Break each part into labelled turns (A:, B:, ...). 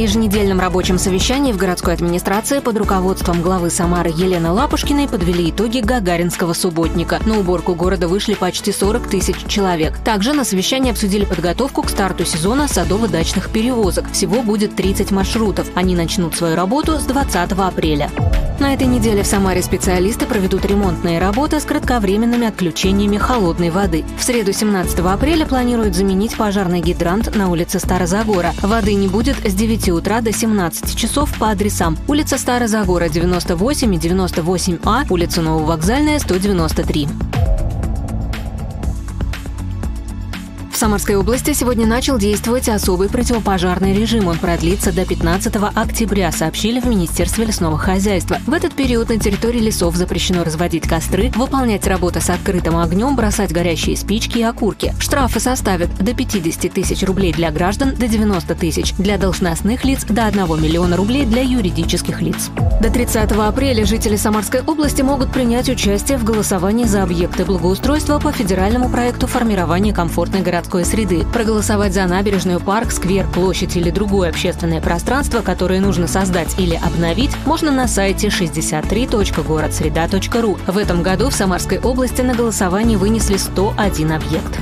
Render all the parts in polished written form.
A: еженедельном рабочем совещании в городской администрации под руководством главы Самары Елены Лапушкиной подвели итоги Гагаринского субботника. На уборку города вышли почти 40 тысяч человек. Также на совещании обсудили подготовку к старту сезона садово-дачных перевозок. Всего будет 30 маршрутов. Они начнут свою работу с 20 апреля. На этой неделе в Самаре специалисты проведут ремонтные работы с кратковременными отключениями холодной воды. В среду 17 апреля планируют заменить пожарный гидрант на улице Старозагора. Воды не будет с 9 утра до 17 часов по адресам: улица Старозагора 98 и 98А, улица Нововокзальная 193. В Самарской области сегодня начал действовать особый противопожарный режим. Он продлится до 15 октября, сообщили в Министерстве лесного хозяйства. В этот период на территории лесов запрещено разводить костры, выполнять работы с открытым огнем, бросать горящие спички и окурки. Штрафы составят до 50 тысяч рублей для граждан, до 90 тысяч для должностных лиц, до 1 миллиона рублей для юридических лиц. До 30 апреля жители Самарской области могут принять участие в голосовании за объекты благоустройства по федеральному проекту формирования комфортной городской среды. Проголосовать за набережную, парк, сквер, площадь или другое общественное пространство, которое нужно создать или обновить, можно на сайте 63.городсреда.ру. В этом году в Самарской области на голосование вынесли 101 объект.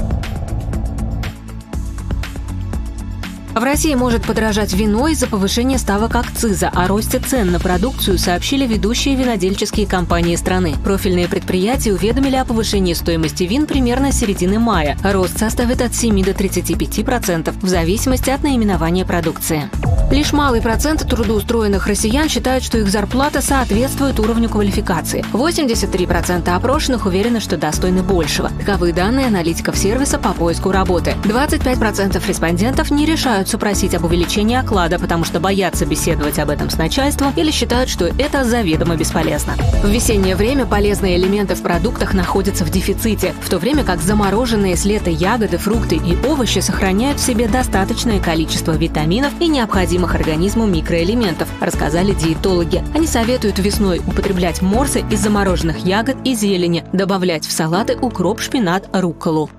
A: В России может подорожать вино из-за повышения ставок акциза. О росте цен на продукцию сообщили ведущие винодельческие компании страны. Профильные предприятия уведомили о повышении стоимости вин примерно с середины мая. Рост составит от 7 до 35% в зависимости от наименования продукции. Лишь малый процент трудоустроенных россиян считают, что их зарплата соответствует уровню квалификации. 83% опрошенных уверены, что достойны большего. Таковы данные аналитиков сервиса по поиску работы. 25% респондентов не решаются просить об увеличении оклада, потому что боятся беседовать об этом с начальством или считают, что это заведомо бесполезно. В весеннее время полезные элементы в продуктах находятся в дефиците, в то время как замороженные с лета ягоды, фрукты и овощи сохраняют в себе достаточное количество витаминов и необходимых организму микроэлементов, рассказали диетологи. Они советуют весной употреблять морсы из замороженных ягод и зелени, добавлять в салаты укроп, шпинат, рукколу.